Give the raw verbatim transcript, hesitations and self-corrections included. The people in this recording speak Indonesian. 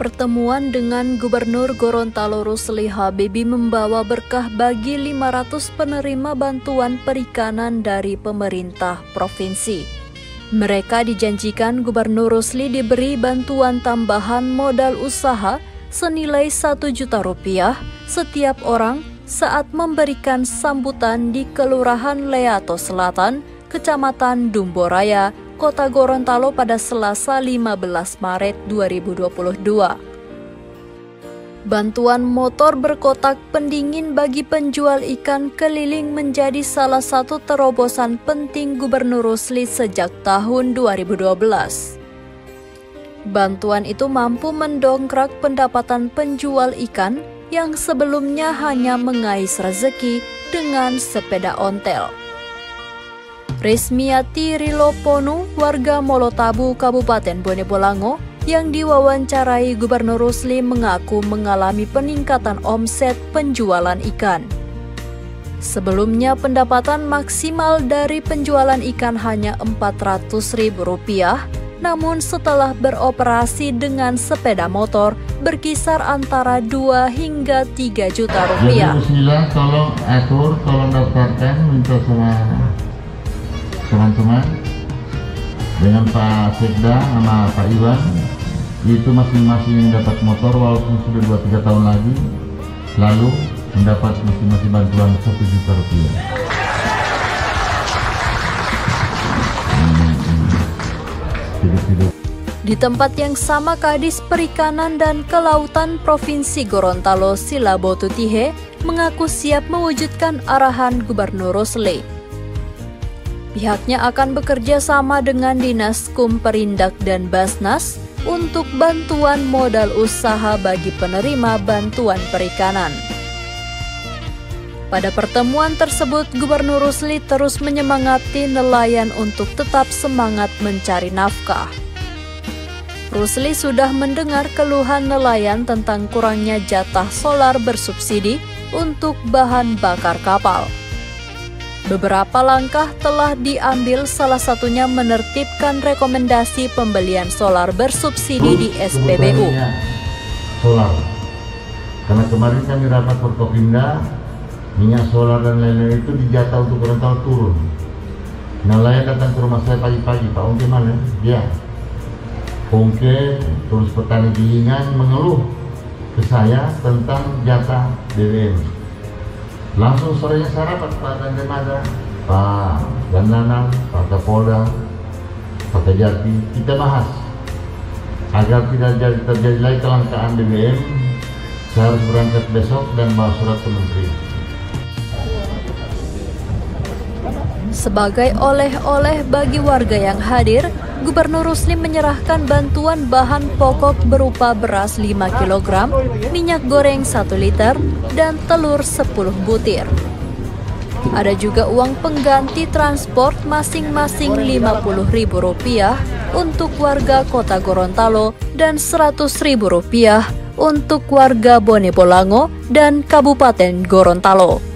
pertemuan dengan Gubernur Gorontalo Rusli Habibie membawa berkah bagi lima ratus penerima bantuan perikanan dari pemerintah provinsi. Mereka dijanjikan Gubernur Rusli diberi bantuan tambahan modal usaha senilai satu juta rupiah setiap orang saat memberikan sambutan di Kelurahan Leato Selatan, Kecamatan Dumboraya, Kota Gorontalo pada Selasa lima belas Maret dua ribu dua puluh dua. Bantuan motor berkotak pendingin bagi penjual ikan keliling menjadi salah satu terobosan penting Gubernur Rusli sejak tahun dua ribu dua belas. Bantuan itu mampu mendongkrak pendapatan penjual ikan yang sebelumnya hanya mengais rezeki dengan sepeda ontel. Resmiati Riloponu, warga Molotabu, Kabupaten Bone Bolango, yang diwawancarai Gubernur Rusli mengaku mengalami peningkatan omset penjualan ikan. Sebelumnya pendapatan maksimal dari penjualan ikan hanya empat ratus ribu rupiah, namun setelah beroperasi dengan sepeda motor berkisar antara dua hingga tiga juta rupiah. Jadi bismillah, tolong atur, tolong daftarkan minta sama teman-teman dengan Pak Sekda sama Pak Iwan, itu masing-masing yang dapat motor walaupun sudah dua tiga tahun lagi, lalu mendapat masing-masing bantuan satu juta rupiah. Di tempat yang sama, Kadis Perikanan dan Kelautan Provinsi Gorontalo Silabotu Tihe mengaku siap mewujudkan arahan Gubernur Rusli. Pihaknya akan bekerja sama dengan Dinas Kumperindak dan Basnas untuk bantuan modal usaha bagi penerima bantuan perikanan. Pada pertemuan tersebut, Gubernur Rusli terus menyemangati nelayan untuk tetap semangat mencari nafkah. Rusli sudah mendengar keluhan nelayan tentang kurangnya jatah solar bersubsidi untuk bahan bakar kapal. Beberapa langkah telah diambil, salah satunya menertibkan rekomendasi pembelian solar bersubsidi di S P B U. Solar, karena kemarin kami rapat Forkopimda, minyak solar dan lain-lain itu dijatah untuk Gorontalo turun. Nelayan datang ke rumah saya pagi-pagi, Pak Ongke mana? Ya, Ongke terus petani gilingan mengeluh ke saya tentang jatah B B M. Langsung sorenya saya rapat Pak Dandemada, Pak Dandanang, Pak Kapolda, Pak Kejati, kita bahas agar tidak terjadi lagi kelangkaan B B M. Saya harus berangkat besok dan bawa surat ke Menteri. Sebagai oleh-oleh bagi warga yang hadir, Gubernur Rusli menyerahkan bantuan bahan pokok berupa beras lima kilogram, minyak goreng satu liter, dan telur sepuluh butir. Ada juga uang pengganti transport masing-masing lima puluh ribu rupiah untuk warga Kota Gorontalo dan seratus ribu rupiah untuk warga Bone Bolango dan Kabupaten Gorontalo.